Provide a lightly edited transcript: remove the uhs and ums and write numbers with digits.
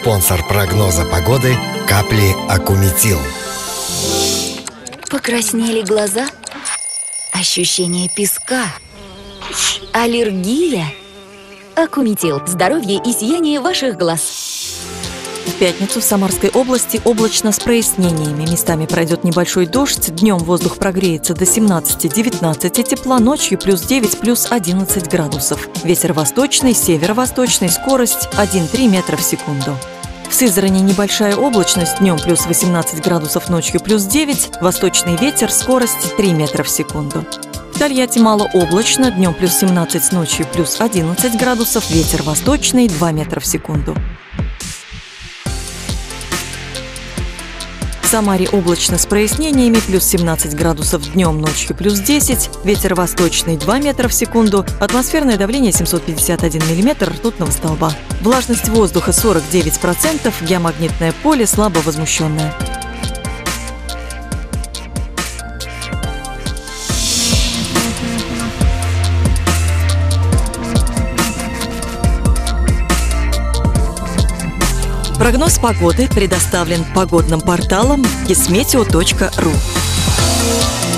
Спонсор прогноза погоды – капли Акуметил. Покраснели глаза? Ощущение песка? Аллергия? Акуметил. Здоровье и сияние ваших глаз. В пятницу в Самарской области облачно с прояснениями. Местами пройдет небольшой дождь. Днем воздух прогреется до 17-19 тепла, ночью плюс 9, плюс 11 градусов. Ветер восточный, северо-восточный, скорость 1,3 метра в секунду. В Сызрани небольшая облачность, днем плюс 18 градусов, ночью плюс 9, восточный ветер, скорость 3 метра в секунду. В Тольятти малооблачно, днем плюс 17, ночью плюс 11 градусов, ветер восточный 2 метра в секунду. В Самаре облачно с прояснениями, плюс 17 градусов днем, ночью плюс 10, ветер восточный 2 метра в секунду, атмосферное давление 751 миллиметр ртутного столба. Влажность воздуха 49%, геомагнитное поле слабо возмущенное. Прогноз погоды предоставлен погодным порталом kismeteo.ru.